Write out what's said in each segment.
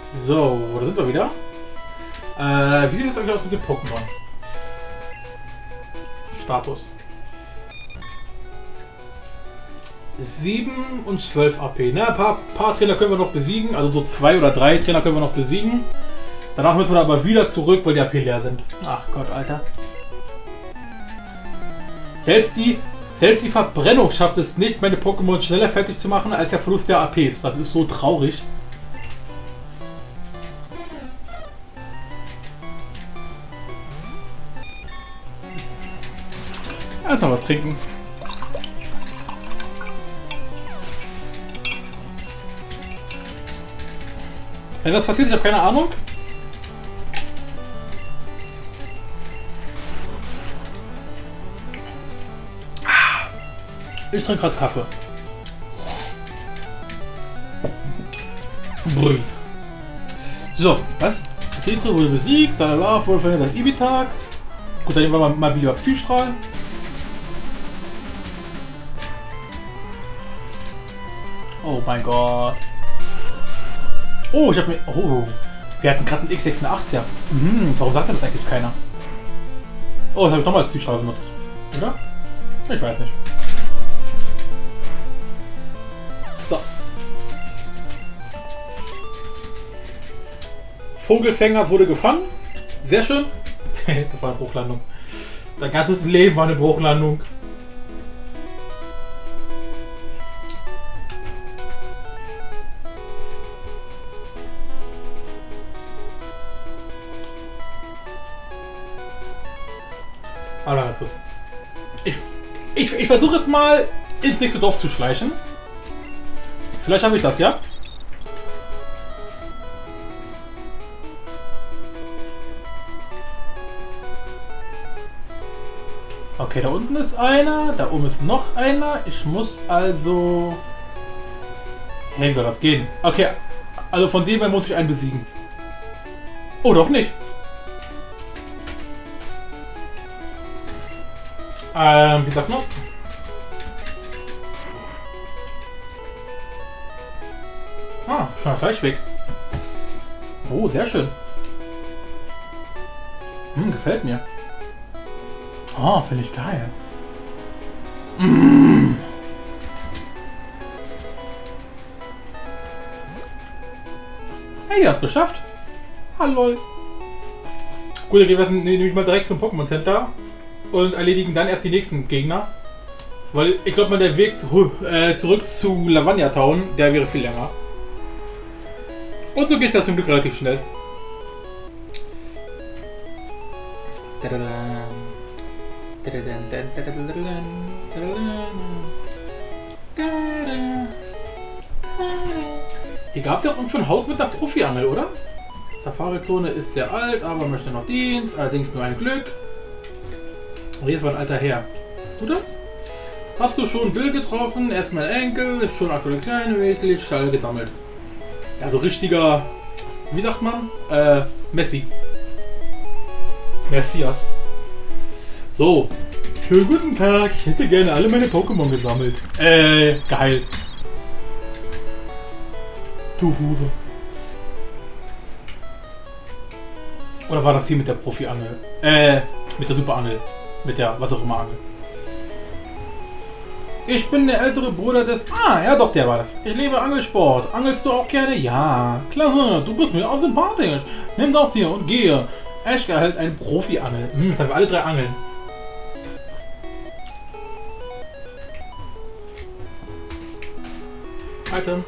So, da sind wir wieder. Wie sieht es eigentlich aus mit dem Pokémon? Status. 7 und 12 AP. Ne? Ein paar Trainer können wir noch besiegen, also so 2 oder 3 Trainer können wir noch besiegen. Danach müssen wir aber wieder zurück, weil die AP leer sind. Ach Gott, Alter. Selbst die Verbrennung schafft es nicht, meine Pokémon schneller fertig zu machen als der Verlust der APs. Das ist so traurig. Erstmal was trinken. Wenn das passiert, ich habe keine Ahnung. Ich trinke gerade Kaffee. Brrr. So, was? Tetris wurde besiegt, da wurde verhindert das Ibitag. Gut, dann nehmen wir mal wieder Psystrahl. Oh mein Gott. Oh, ich hab mir... Oh, wir hatten gerade einen X86er. Warum sagt denn das eigentlich keiner? Oh, das habe ich nochmal als Psystrahl benutzt. Oder? Ich weiß nicht. So. Vogelfänger wurde gefangen. Sehr schön. Das war eine Bruchlandung. Sein ganzes Leben war eine Bruchlandung. Aber ganz kurz. Ich versuche jetzt mal ins nächste Dorf zu schleichen. Vielleicht habe ich das, ja? Okay, da unten ist einer, da oben ist noch einer. Ich muss also... Hey, soll das gehen? Okay, also von dem her muss ich einen besiegen. Oh, doch nicht. Wie sagt man? Ah, schon das Fleisch weg. Oh, sehr schön. Gefällt mir. Oh, finde ich geil. Hey, die hast geschafft. Hallo. Gut, dann gehen wir nämlich mal direkt zum Pokémon Center und erledigen dann erst die nächsten Gegner. Weil ich glaube mal, der Weg zurück zu Lavania Town, der wäre viel länger. Und so geht es ja zum Glück relativ schnell. Hier gab es ja auch schon ein Haus mit einer Profi-Angel, oder? Safari-Zone ist sehr alt, aber möchte noch Dienst, allerdings nur ein Glück. Und jetzt war ein alter Herr. Hast du das? Hast du schon Bill getroffen? Erstmal Enkel, ist schon aktuell klein, wirklich Stall gesammelt. Ja, so richtiger, wie sagt man? Messi. Messias. So. Schönen guten Tag, ich hätte gerne alle meine Pokémon gesammelt. Geil. Du Hure. Oder war das hier mit der Profi-Angel? Mit der Super-Angel. Mit der was auch immer Angel. Ich bin der ältere Bruder des... Ah, ja doch, der war das. Ich liebe Angelsport. Angelst du auch gerne? Ja. Klasse, du bist mir auch sympathisch. Nimm das hier und gehe. Ash erhält eine Profi-Angel. Jetzt haben wir alle 3 Angeln. Item.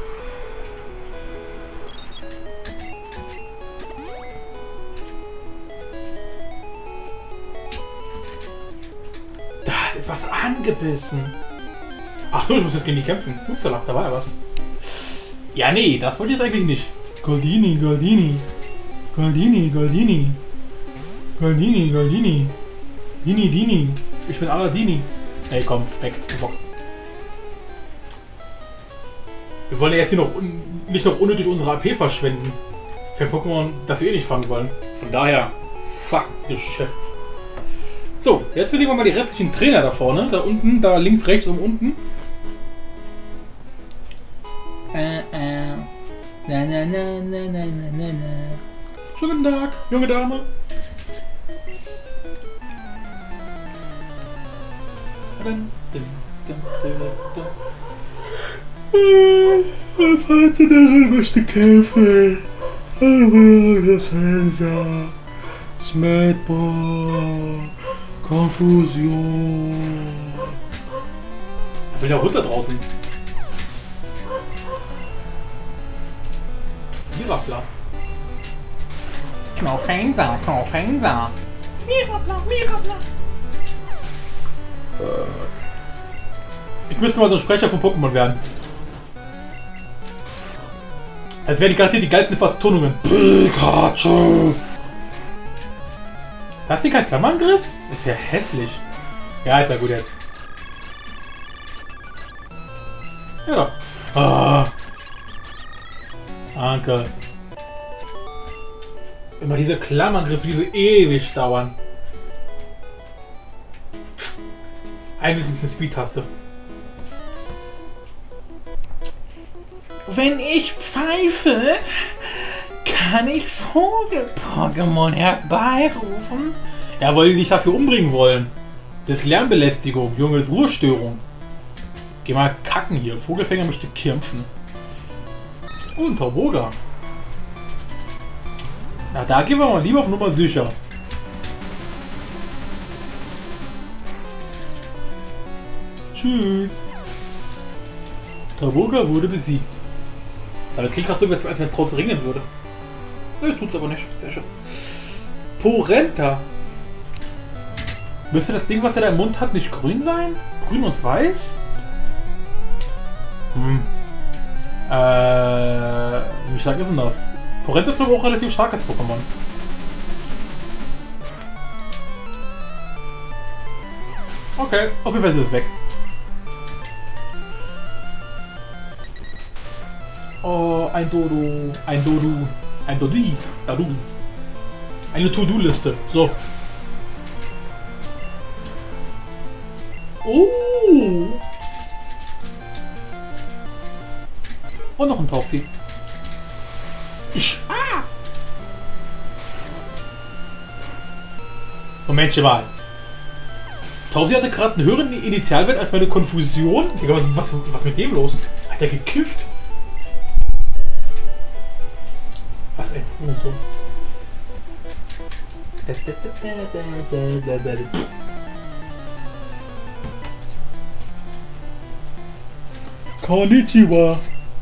Da ist was angebissen. Ach so, ich muss jetzt gegen die kämpfen. Upsala, da war ja was. Ja, nee, das wollte ich jetzt eigentlich nicht. Goldini, Goldini. Goldini, Goldini. Goldini, Goldini. Dini, Dini. Ich bin Aladini. Ey, komm, weg. Bock. Wir wollen ja jetzt hier noch nicht noch unnötig unsere AP verschwenden. Für Pokémon, das wir eh nicht fangen wollen. Von daher, fuck this shit. So, jetzt belegen wir mal die restlichen Trainer da vorne. Da unten, da links, rechts und unten. Na, na, na, na, na, na, na, na. Schönen Tag, junge Dame. Falls du darin möchte kämpfen. Fenster. Smetball. Konfusion. Was will der runter draußen? Mirabla. Knaufhänger, Knaufhänger. Mirabla, Mirabla. Ich müsste mal so ein Sprecher von Pokémon werden. Als wären die garantiert die geilsten Vertonungen. Pikachu! Hast du keinen Klammerangriff? Ist ja hässlich. Ja, ist ja gut jetzt. Ja doch. Ah. Danke. Immer diese Klammerangriffe, die so ewig dauern. Eigentlich ist es eine Speed-Taste. Wenn ich pfeife, kann ich Vogel-Pokémon herbeirufen. Ja, weil die dich dafür umbringen wollen. Das ist Lärmbelästigung, Junge, das ist Ruhestörung. Geh mal kacken hier. Vogelfänger möchte kämpfen. Und Tauboga. Na, da gehen wir mal lieber auf Nummer sicher. Tschüss. Tauboga wurde besiegt. Aber das klingt gerade so, als wenn es draußen ringen würde. Ne, tut's aber nicht. Sehr schön. Porenta. Müsste das Ding, was er da im Mund hat, nicht grün sein? Grün und weiß? Wie stark ist denn das? Porenta ist aber auch relativ starkes Pokémon. Okay, auf jeden Fall ist es weg. Oh, ein Dodo, ein Dodu, ein Dodi, Dadu. Eine To-Do-Liste. So. Oh. Und noch ein Tauchvieh. Momentchen mal. Tauchvieh hatte gerade einen höheren Initialwert als meine Konfusion. Digga, was mit dem los? Hat der gekifft? Was ein Hurensohn. Konnichiwa.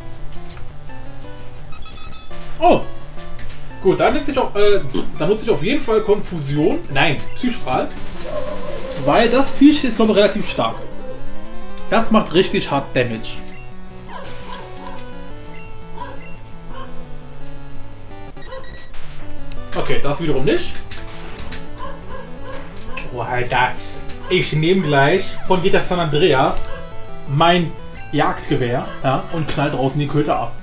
Oh. Gut, dann nutze ich auf jeden Fall Konfusion. Nein, Psychstrahl. Weil das Viech ist, glaube ich, relativ stark. Das macht richtig hart Damage. Okay, das wiederum nicht. Oh, Alter. Ich nehme gleich von GTA San Andreas mein Jagdgewehr, ja, und knall draußen die Köter ab.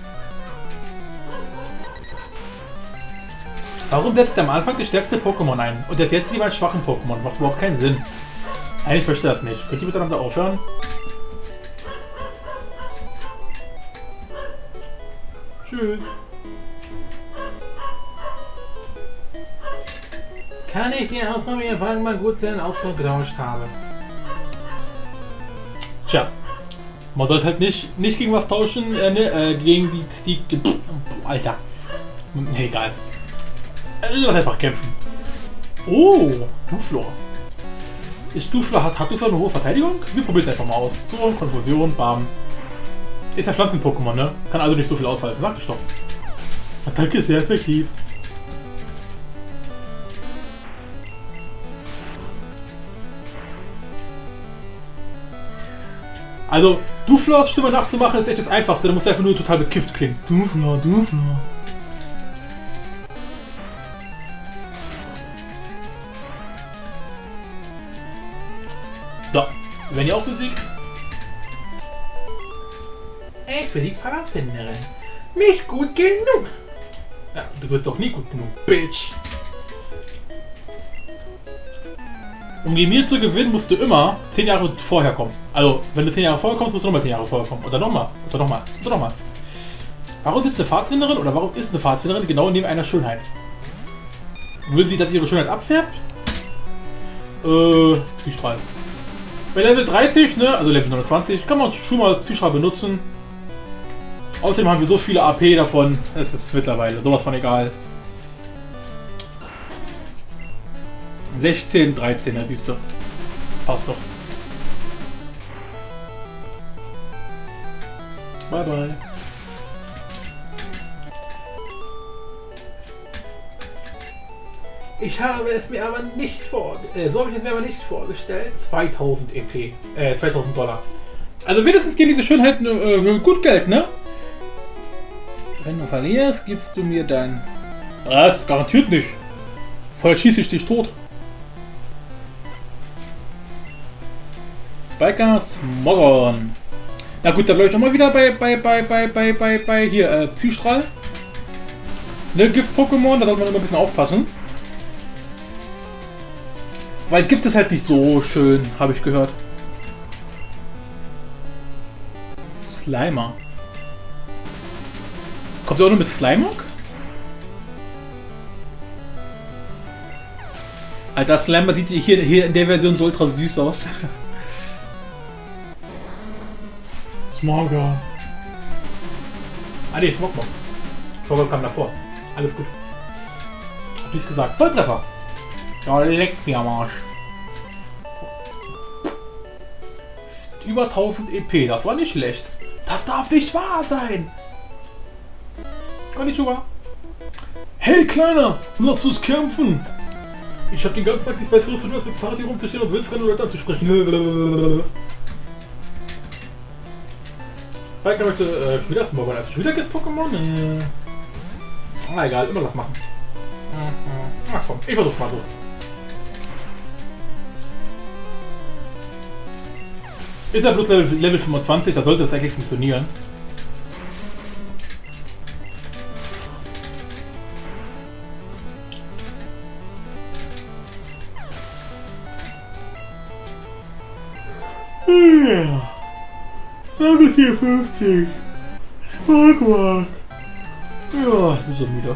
Warum setzt er am Anfang das stärkste Pokémon ein und jetzt lieber einen schwachen Pokémon? Macht überhaupt keinen Sinn. Eigentlich verstehe das nicht. Könnt ihr miteinander aufhören? Tschüss. Kann ich dir auch von mir fragen, mal gut seinen Ausdruck getauscht habe? Tja. Man sollte halt nicht gegen was tauschen, gegen die Alter. Egal. Lass einfach kämpfen. Oh, Duflor. Hat Duflor eine hohe Verteidigung? Wir probieren es einfach mal aus. So, Konfusion, bam. Ist ja Pflanzen-Pokémon, ne? Kann also nicht so viel aushalten. Sag ich doch. Attacke ist sehr effektiv. Also, Duflors Stimme nachzumachen ist echt das Einfachste. Da muss einfach nur total bekifft klingen. Duflor, Duflor. So, wenn ihr auch besiegt. Ich bin die Pfadfinderin. Nicht gut genug. Ja, du wirst doch nie gut genug, Bitch. Um gegen mir zu gewinnen, musst du immer 10 Jahre vorher kommen. Also, wenn du 10 Jahre vorher kommst, musst du nochmal 10 Jahre vorher kommen. Oder nochmal. Oder nochmal. Oder nochmal. Warum sitzt eine Pfadfinderin oder warum ist eine Pfadfinderin genau neben einer Schönheit? Will sie, dass ihre Schönheit abfärbt? Psystrahl. Bei Level 30, ne, also Level 29, kann man schon mal Psystrahl benutzen. Außerdem haben wir so viele AP davon, es ist mittlerweile sowas von egal. 16, 13, da siehst du. Passt doch. Bye bye. Ich habe es mir aber nicht so habe ich es mir aber nicht vorgestellt. 2000 EP, 2000 Dollar. Also wenigstens gehen diese Schönheiten gut Geld, ne? Wenn du verlierst, gibst du mir dein... Was? Garantiert nicht. Voll schieße ich dich tot. Bikers Morgon. Na gut, da bleibe ich nochmal wieder bei hier, Psystrahl. Ne, Gift-Pokémon, da sollte man immer ein bisschen aufpassen. Weil Gift ist halt nicht so schön, habe ich gehört. Slimer. Kommt der auch noch mit Slimeock? Alter, Slimer sieht hier in der Version so ultra süß aus. Smogger. Ah ne, Smogmog. Smogger kam davor. Alles gut. Hab ich's gesagt. Volltreffer. Ja, leckt mir am Arsch. Über 1000 EP, das war nicht schlecht. Das darf nicht wahr sein. Konnichiwa. Hey Kleiner, lass uns kämpfen. Ich hab den ganzen Tag nichts Besseres zu tun, als mit Fahrrad hier rumzustehen und Wildrennen und Leute anzusprechen. Biker möchte schon wieder Smogger, also schon wieder Gift-Pokémon? Na egal, immer was machen. Na komm, ich versuch's mal so. Ist ja bloß Level 25, da sollte das eigentlich funktionieren. Ja. Level 54. Sparkmark. Ja, ich bin so müde.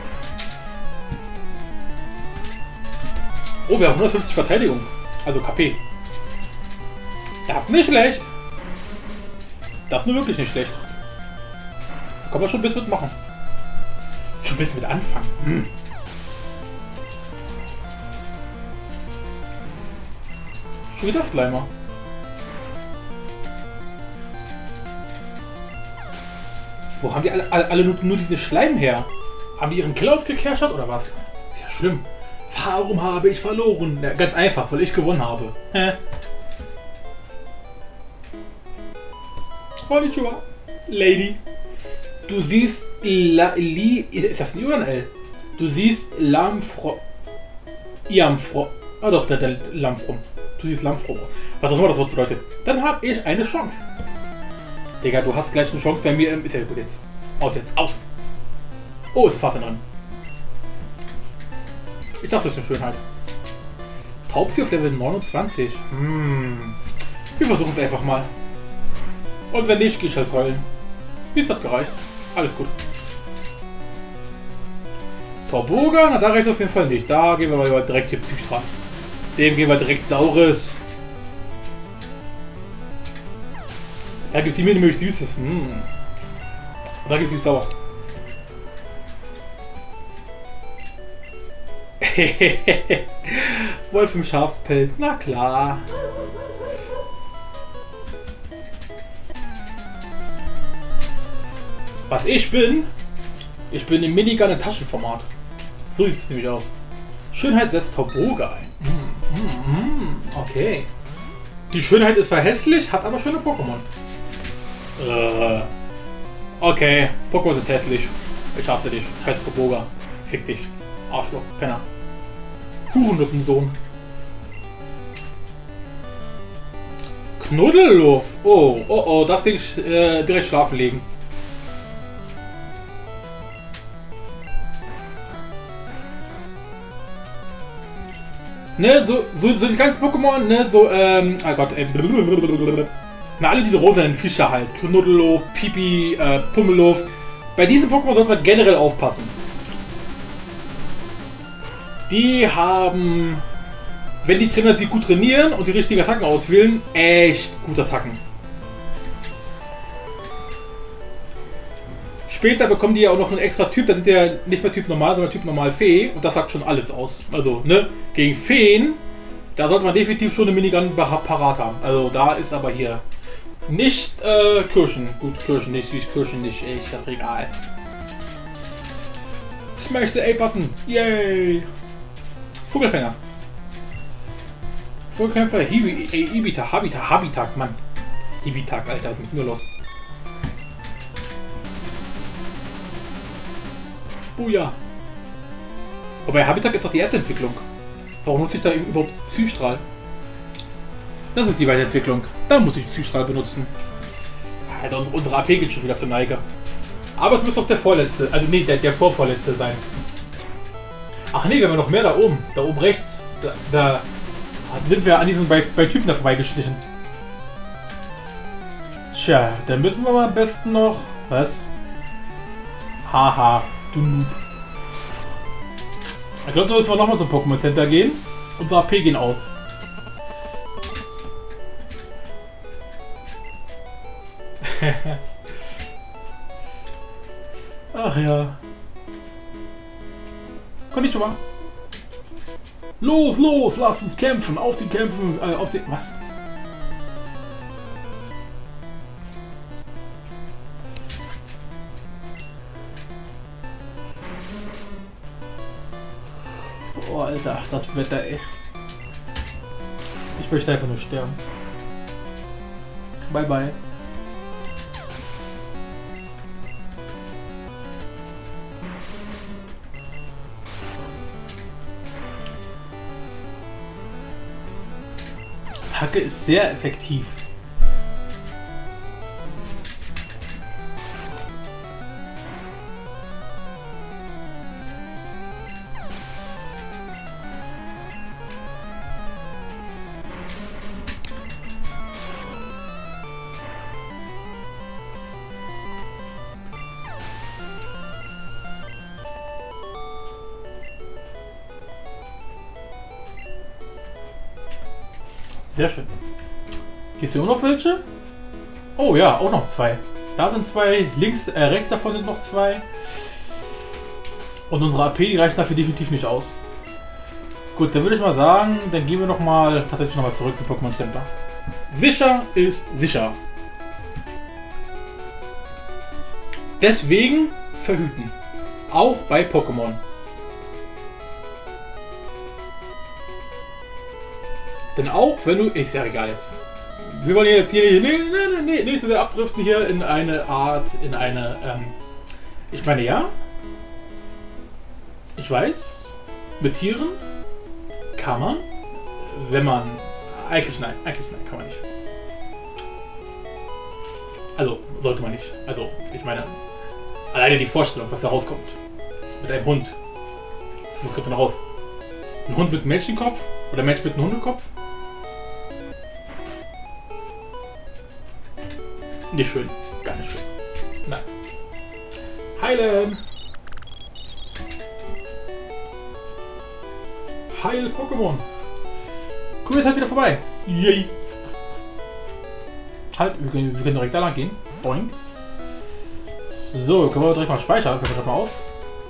Oh, wir haben 150 Verteidigung. Also KP. Das ist nicht schlecht. Das ist nur wirklich nicht schlecht. Da kann man schon ein bisschen mitmachen. Schon ein bisschen mit anfangen. Schon wieder Slimer. Wo haben die alle nur diese Schleim her? Haben die ihren Kill ausgecasht oder was? Ist ja schlimm. Warum habe ich verloren? Ja, ganz einfach, weil ich gewonnen habe. Konnichiwa, Lady. Du siehst ist das ein I oder ein L? Du siehst Iamfro. Ah doch, der Lamfrom. Du siehst Lamfrom. Was auch immer das Wort bedeutet. Dann habe ich eine Chance. Digga, du hast gleich eine Chance bei mir. Ist ja gut jetzt. Aus jetzt. Aus. Oh, ist fast drin. Ich dachte, das ist eine Schönheit. Taubsi auf Level 29. Wir versuchen es einfach mal. Und wenn nicht, gehe ich halt heulen. Wie ist das gereicht? Alles gut. Torboga? Na, da reicht es auf jeden Fall nicht. Da gehen wir mal direkt hier Psystrahl. Dem gehen wir direkt Saures. Da gibt es die mir nämlich Süßes. Da gibt es sauer. Wolf im Schafspelz, na klar. Was ich bin im Minigun in Taschenformat. So sieht es nämlich aus. Schönheit setzt Torboga ein. Okay. Die Schönheit ist verhässlich, hat aber schöne Pokémon. Okay, Pokémon sind hässlich. Ich hasse dich. Scheiß Torboga. Fick dich. Arschloch. Penner. Kuchenlippensohn. Knuddelluff. Oh, darf ich direkt schlafen legen. Ne, so die ganzen Pokémon, ne, so, oh Gott, na, alle diese rosanen Fische halt. Knuddelluff, Pipi, Pummeluff, Bei diesen Pokémon sollte man generell aufpassen. Die haben, wenn die Trainer sie gut trainieren und die richtigen Attacken auswählen, echt gute Attacken. Später bekommen die ja auch noch einen extra Typ, da sind die ja nicht mehr Typ Normal, sondern Typ Normal Fee und das sagt schon alles aus. Also, ne, gegen Feen, da sollte man definitiv schon eine Minigun parat haben. Also, da ist aber hier nicht Kirschen. Gut, Kirschen nicht, Kirschen nicht, ist doch egal. Smash the A-Button, yay! Vogelfänger. Vogelkämpfer, Habitat, Mann. Habitat, Alter, ist mit mir los. Oh ja. Wobei Habitat ist doch die erste Entwicklung. Warum nutze ich da überhaupt Psystrahl? Das ist die Weiterentwicklung. Da muss ich Psystrahl benutzen. Alter, unsere AP geht schon wieder zur Neige. Aber es muss doch der vorletzte, also nee, der vorvorletzte sein. Ach nee, wir haben noch mehr da oben. Da oben rechts. Da sind wir an diesem bei Typen da vorbeigeschlichen. Tja, dann müssen wir mal am besten noch. Was? Haha, du Noob. Ich glaube, da müssen wir nochmal zum Pokémon Center gehen. Unsere AP gehen aus. Ach ja. Konnichiwa. Los, los, lass uns kämpfen. Auf die Kämpfen. Auf die. Was? Oh, Alter, das Wetter, ey. Ich möchte einfach nur sterben. Bye, bye. Hacke ist sehr effektiv. Sehr schön. Hier sind noch welche? Oh ja, auch noch zwei. Da sind zwei, rechts davon sind noch zwei. Und unsere AP, die reicht dafür definitiv nicht aus. Gut, dann würde ich mal sagen, dann gehen wir tatsächlich noch mal zurück zum Pokémon Center. Sicher ist sicher. Deswegen verhüten. Auch bei Pokémon. Denn auch wenn du... Ist ja egal jetzt. Wir wollen jetzt hier nicht zu sehr abdriften hier in eine Art... ich meine ja. Ich weiß. Mit Tieren kann man... Wenn man... Eigentlich nein, kann man nicht. Also, sollte man nicht. Also, ich meine... Alleine die Vorstellung, was da rauskommt. Mit einem Hund. Was kommt denn raus? Ein Hund mit einem Menschenkopf? Oder ein Mensch mit einem Hundekopf? Nicht schön. Gar nicht schön. Nein. Heilen! Heil Pokémon! Cool, ist halt wieder vorbei. Yay! Halt, wir können direkt da lang gehen. Boing. So, können wir direkt mal speichern. Können wir das mal auf.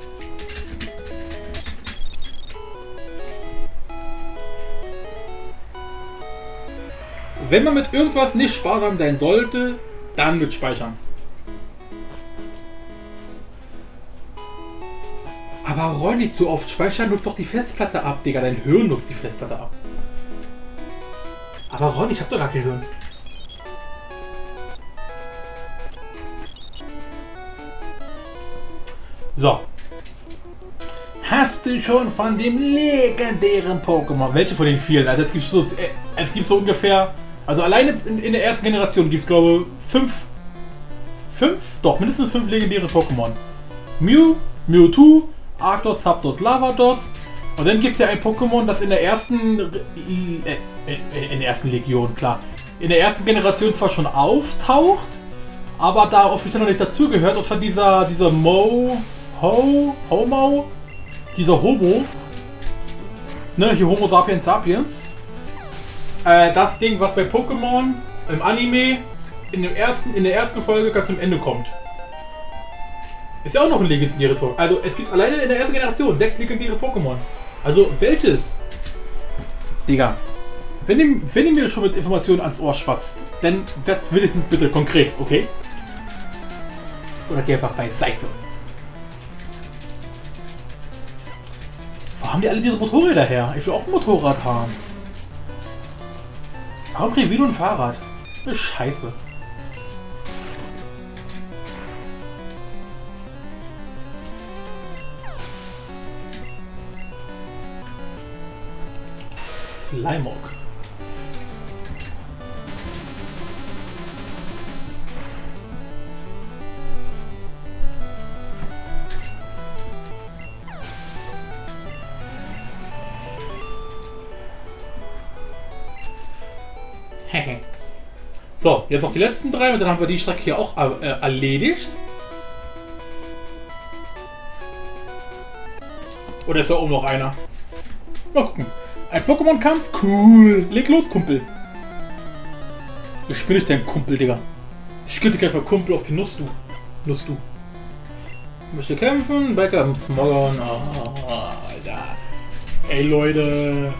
Wenn man mit irgendwas nicht sparsam sein sollte, dann mit Speichern. Aber räum nicht zu oft. Speichern nutzt doch die Festplatte ab, Digga. Dein Hirn nutzt die Festplatte ab. Aber Ron, ich hab doch gar kein Hirn. So. Hast du schon von dem legendären Pokémon? Welche von den vielen? Also es gibt so ungefähr... Also alleine in der ersten Generation gibt es, glaube ich, 5? Doch, mindestens 5 legendäre Pokémon. Mew, Mewtwo, Arctos, Zapdos, Lavados. Und dann gibt es ja ein Pokémon, das in der ersten Legion, klar. In der ersten Generation zwar schon auftaucht, aber da offiziell noch nicht dazugehört, und zwar dieser Homo, dieser Homo, ne, hier Homo sapiens sapiens, das Ding, was bei Pokémon im Anime in der ersten Folge ganz zum Ende kommt. Ist ja auch noch ein legendäres Pokémon. Also es gibt alleine in der ersten Generation 6 legendäre Pokémon. Also welches? Digga, wenn ihr mir schon mit Informationen ans Ohr schwatzt, dann das wenigstens bitte konkret, okay? Oder geh einfach beiseite. Wo haben die alle diese Motorräder her? Ich will auch ein Motorrad haben. Warum kriegen wir nur ein Fahrrad? Das ist scheiße. Slimog. So, jetzt noch die letzten 3 und dann haben wir die Strecke hier auch erledigt. Oder ist da oben noch einer? Mal gucken. Ein Pokémon-Kampf? Cool. Leg los, Kumpel. Ich bin nicht dein Kumpel, Digga. Ich gebe dir gleich mal Kumpel auf die Nuss, du. Nuss, du. Möchte kämpfen? Backup im Smogon. Oh, Alter. Ey, Leute.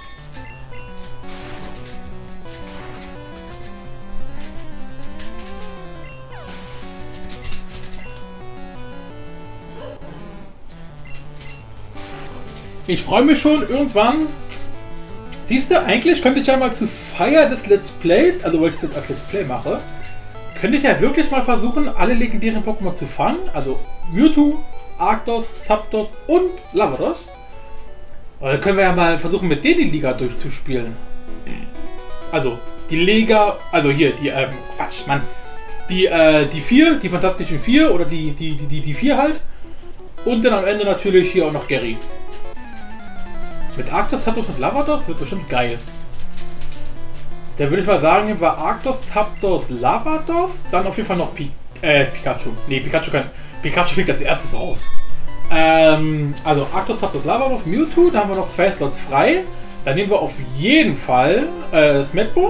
Ich freue mich schon irgendwann. Siehst du, eigentlich könnte ich ja mal zur Feier des Let's Plays, also weil ich es jetzt als Let's Play mache, könnte ich ja wirklich mal versuchen, alle legendären Pokémon zu fangen. Also Mewtwo, Arctos, Zapdos und Lavados. Und dann können wir ja mal versuchen, mit denen die Liga durchzuspielen. Also, die Liga, also hier, die, Quatsch, Mann. Die 4, die fantastischen 4 oder die 4 halt. Und dann am Ende natürlich hier auch noch Gary. Mit Arctos, Zapdos und Lavados wird bestimmt geil. Da würde ich mal sagen, nehmen wir Arctos, Zapdos, Lavados, dann auf jeden Fall noch Pikachu. Ne, Pikachu fliegt als erstes raus. Also Arctos, Zapdos, Lavados, Mewtwo, da haben wir noch 2 Slots frei. Dann nehmen wir auf jeden Fall Smetbo.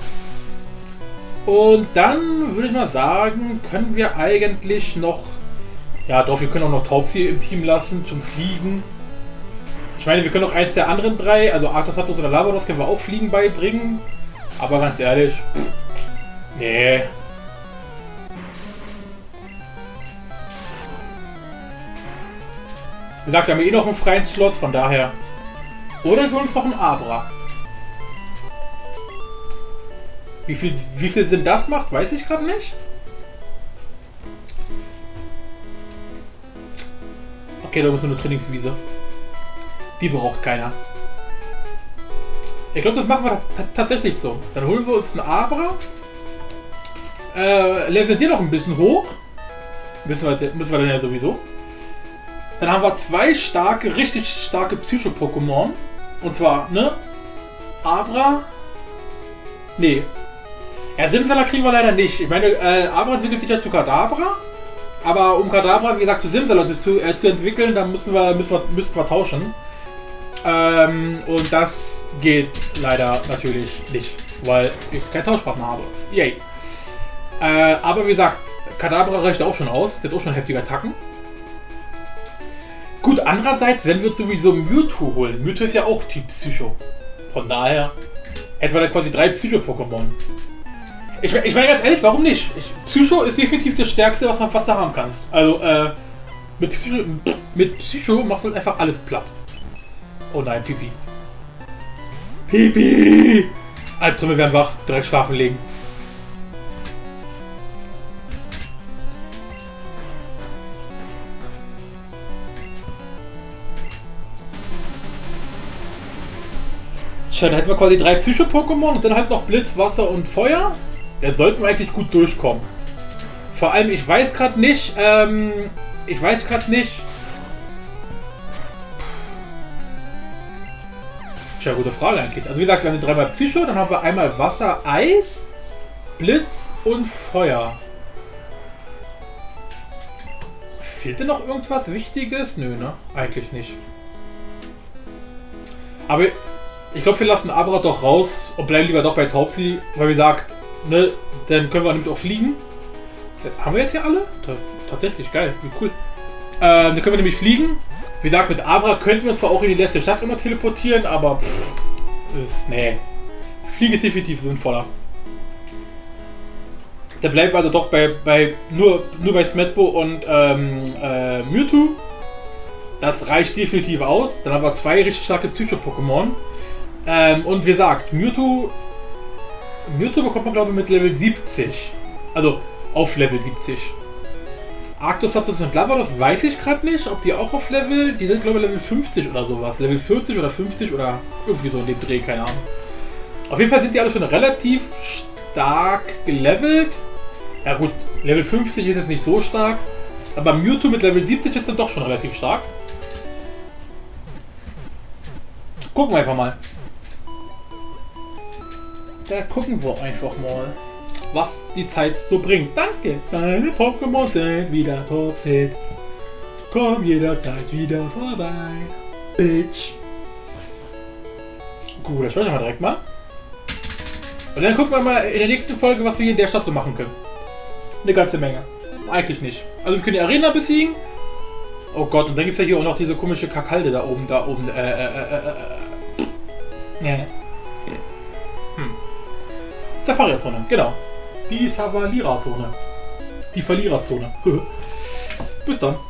Und dann würde ich mal sagen, können wir eigentlich noch... Ja doch, wir können auch noch Taubsi im Team lassen zum Fliegen. Ich meine, wir können auch eins der anderen 3, also Arctos, Zapdos oder Lavados, können wir auch Fliegen beibringen. Aber ganz ehrlich, nee. Wie gesagt, wir haben eh noch einen freien Slot, von daher. Oder wir uns noch einen Abra. Wie viel Sinn das macht, weiß ich gerade nicht. Okay, da muss eine Trainingswiese. Die braucht keiner. Ich glaube, das machen wir tatsächlich so. Dann holen wir uns einen Abra. Leveln den noch ein bisschen hoch. Müssen wir dann ja sowieso. Dann haben wir 2 starke, richtig starke Psycho-Pokémon. Und zwar, ne? Abra. Nee. Ja, Simsala kriegen wir leider nicht. Ich meine, Abra entwickelt sich ja zu Kadabra. Aber um Kadabra, wie gesagt, zu Simsala zu entwickeln, dann müssen wir tauschen. Und das geht leider natürlich nicht, weil ich keinen Tauschpartner habe. Yay. Aber wie gesagt, Kadabra reicht auch schon aus. Der hat auch schon heftige Attacken. Gut, andererseits, wenn wir sowieso Mewtwo holen. Mewtwo ist ja auch Typ Psycho. Von daher hätten wir da quasi 3 Psycho-Pokémon. Ich meine ganz ehrlich, warum nicht? Psycho ist definitiv das Stärkste, was du haben kannst. Also, mit Psycho machst du einfach alles platt. Oh nein, Pipi. Pipi! Albträume werden wach, direkt schlafen legen. Tja, dann hätten wir quasi 3 Psycho-Pokémon und dann halt noch Blitz, Wasser und Feuer. Da sollten wir eigentlich gut durchkommen. Vor allem, ich weiß gerade nicht, Tja, gute Frage eigentlich. Also wie gesagt, wir haben 3-mal Psycho, dann haben wir einmal Wasser, Eis, Blitz und Feuer. Fehlt denn noch irgendwas Wichtiges? Nö, ne? Eigentlich nicht. Aber ich glaube, wir lassen Abra doch raus und bleiben lieber doch bei Taubsi, weil wie gesagt, ne, dann können wir nämlich auch fliegen. Haben wir jetzt hier alle? Tatsächlich, geil, wie cool. Dann können wir nämlich fliegen. Wie gesagt, mit Abra könnten wir uns zwar auch in die letzte Stadt immer teleportieren, aber nee. Fliegen ist definitiv sinnvoller. Da bleiben wir also doch nur bei Smetbo und Mewtwo. Das reicht definitiv aus. Dann haben wir 2 richtig starke Psycho-Pokémon. Und wie gesagt, Mewtwo bekommt man glaube ich mit Level 70. Also auf Level 70. Arctos, Zapdos und Lavados weiß ich gerade nicht, ob die auch auf Level, die sind glaube ich Level 50 oder sowas. Level 40 oder 50 oder irgendwie so in dem Dreh, keine Ahnung. Auf jeden Fall sind die alle schon relativ stark gelevelt. Ja gut, Level 50 ist jetzt nicht so stark. Aber Mewtwo mit Level 70 ist dann doch schon relativ stark. Gucken wir einfach mal. Da gucken wir einfach mal, was die Zeit so bringt. Danke, deine Pokémon sind wieder topfit. Komm jederzeit wieder vorbei, Bitch. Gut, das speichern wir direkt mal. Und dann gucken wir mal in der nächsten Folge, was wir hier in der Stadt so machen können. Eine ganze Menge. Eigentlich nicht. Also wir können die Arena besiegen. Oh Gott, und dann gibt es ja hier auch noch diese komische Kakalde da oben, Safari-Zone, genau. Die Savalira-Zone. Die Verliererzone. Bis dann.